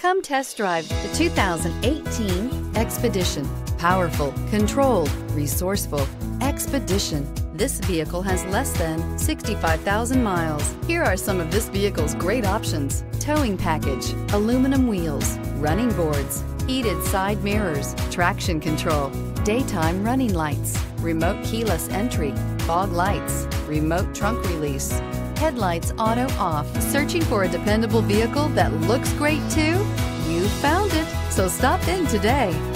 Come test drive the 2018 Expedition. Powerful, controlled, resourceful. Expedition. This vehicle has less than 65,000 miles. Here are some of this vehicle's great options: towing package, aluminum wheels, running boards, heated side mirrors, traction control, daytime running lights, remote keyless entry, fog lights, remote trunk release, headlights auto off. Searching for a dependable vehicle that looks great too? You found it, so stop in today.